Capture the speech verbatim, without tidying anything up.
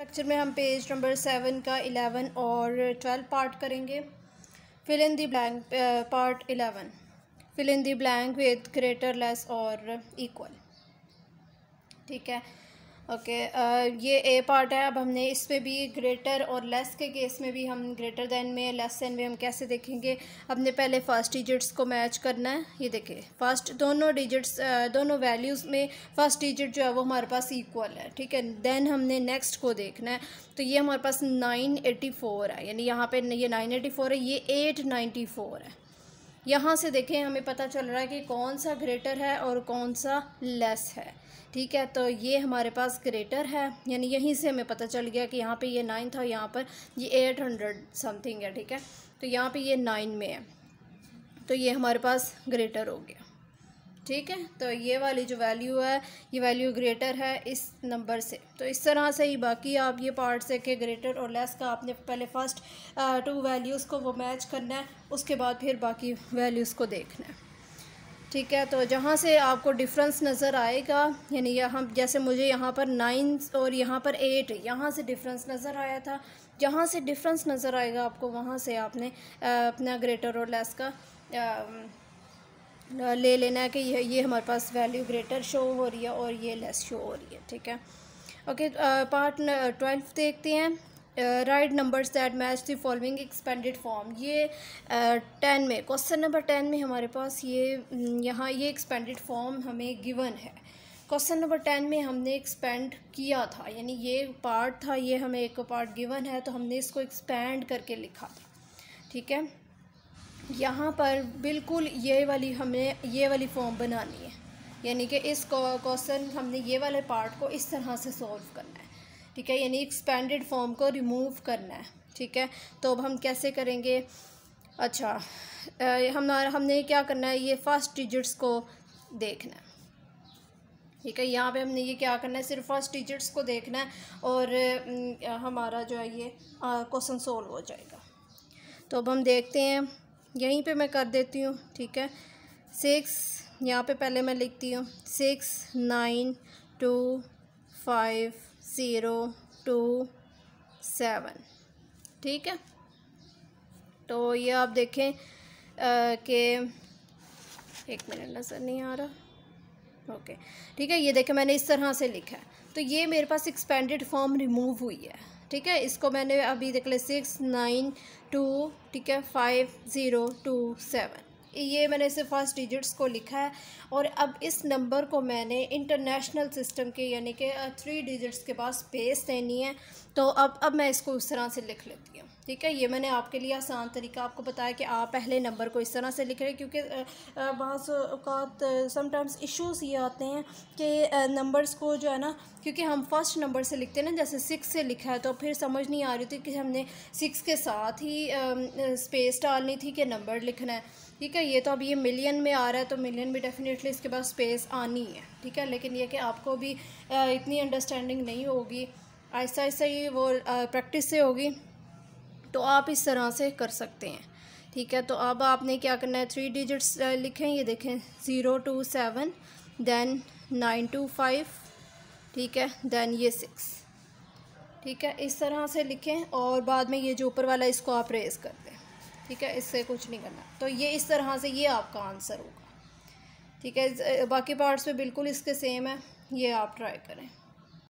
Lecture में हम page number seven का इलेवन और ट्वेल्व पार्ट करेंगे। Fill in the blank part eleven, fill in the blank with greater less और equal. ठीक है, ओके okay, ये ए पार्ट है। अब हमने इसमें भी ग्रेटर और लेस के केस में भी हम ग्रेटर दैन में लेस दैन में हम कैसे देखेंगे। हमने पहले फर्स्ट डिजिट्स को मैच करना है। ये देखिए फर्स्ट दोनों डिजिट्स दोनों वैल्यूज़ में फ़र्स्ट डिजिट जो है वो हमारे पास इक्वल है। ठीक है, देन हमने नेक्स्ट को देखना है। तो ये हमारे पास नाइन एटी फोर है, यानी यहाँ पे ये नाइन एटी फोर है, ये एट नाइन्टी फोर है। यहाँ से देखें हमें पता चल रहा है कि कौन सा ग्रेटर है और कौन सा लेस है। ठीक है, तो ये हमारे पास ग्रेटर है, यानी यहीं से हमें पता चल गया कि यहाँ पे ये नाइन था, यहाँ पर ये एट हंड्रेड समथिंग है। ठीक है, तो यहाँ पे ये नाइन में है, तो ये हमारे पास ग्रेटर हो गया। ठीक है, तो ये वाली जो वैल्यू है ये वैल्यू ग्रेटर है इस नंबर से। तो इस तरह से ही बाकी आप ये पार्ट से कि ग्रेटर और लेस का आपने पहले फर्स्ट टू वैल्यूज़ को वो मैच करना है, उसके बाद फिर बाकी वैल्यूज़ को देखना है। ठीक है, तो जहाँ से आपको डिफरेंस नज़र आएगा, यानी यहाँ जैसे मुझे यहाँ पर नाइन और यहाँ पर एट, यहाँ से डिफरेंस नज़र आया था, जहाँ से डिफरेंस नज़र आएगा आपको वहाँ से आपने अपना ग्रेटर और लेस का ले लेना है कि ये ये हमारे पास वैल्यू ग्रेटर शो हो रही है और ये लेस शो हो रही है। ठीक है, ओके पार्ट ट्वेल्व देखते हैं। Write numbers that match the following expanded form. ये टेन uh, में क्वेश्चन नंबर टेन में हमारे पास ये यहाँ ये एक्सपेंडेड फॉर्म हमें गिवन है। क्वेश्चन नंबर टेन में हमने एक्सपेंड किया था, यानी ये पार्ट था, ये हमें एक पार्ट गिवन है तो हमने इसको एक्सपेंड करके लिखा था। ठीक है, यहाँ पर बिल्कुल ये वाली हमें ये वाली फॉर्म बनानी है, यानी कि इस क्वेश्चन हमने ये वाले पार्ट को इस तरह से सॉल्व करना है। ठीक है, यानी एक्सपेंडेड फॉर्म को रिमूव करना है। ठीक है, तो अब हम कैसे करेंगे। अच्छा हम हमने क्या करना है, ये फर्स्ट डिजिट्स को देखना है। ठीक है, यहाँ पे हमने ये क्या करना है, सिर्फ फर्स्ट डिजिट्स को देखना है और हमारा जो है ये क्वेश्चन सॉल्व हो जाएगा। तो अब हम देखते हैं, यहीं पे मैं कर देती हूँ। ठीक है, सिक्स यहाँ पे पहले मैं लिखती हूँ six nine two five zero two seven. ठीक है, तो ये आप देखें कि एक मिनट नज़र नहीं आ रहा। ओके ठीक है, ये देखें मैंने इस तरह से लिखा है, तो ये मेरे पास एक्सपेंडेड फॉर्म रिमूव हुई है। ठीक है, इसको मैंने अभी देख ले सिक्स नाइन टू ठीक है फाइव ज़ीरो टू सेवन, ये मैंने इसे फर्स्ट डिजिट्स को लिखा है। और अब इस नंबर को मैंने इंटरनेशनल सिस्टम के यानी कि थ्री डिजिट्स के बाद स्पेस देनी है, तो अब अब मैं इसको इस तरह से लिख लेती हूँ। ठीक है, ये मैंने आपके लिए आसान तरीका आपको बताया कि आप पहले नंबर को इस तरह से लिख रहे हैं, क्योंकि बाज़ औक़ात समटाइम्स इश्यूज़ ये आते हैं कि नंबर्स को जो है ना, क्योंकि हम फर्स्ट नंबर से लिखते हैं ना, जैसे सिक्स से लिखा है तो फिर समझ नहीं आ रही थी कि हमने सिक्स के साथ ही स्पेस डालनी थी कि नंबर लिखना है। ठीक है, ये तो अब ये मिलियन में आ रहा है तो मिलियन में डेफिनेटली इसके बाद स्पेस आनी है। ठीक है, लेकिन ये कि आपको भी इतनी अंडरस्टैंडिंग नहीं होगी, आहिस्ता आहिस्ता ही वो प्रैक्टिस से होगी, तो आप इस तरह से कर सकते हैं। ठीक है, तो अब आपने क्या करना है, थ्री डिजिट्स लिखें, ये देखें zero two seven, then nine two five, ठीक है, देन ये सिक्स। ठीक है, इस तरह से लिखें और बाद में ये जो ऊपर वाला इसको आप रेज़ कर दें। ठीक है, इससे कुछ नहीं करना, तो ये इस तरह से ये आपका आंसर होगा। ठीक है, बाकी पार्ट्स में बिल्कुल इसके सेम है, ये आप ट्राई करें।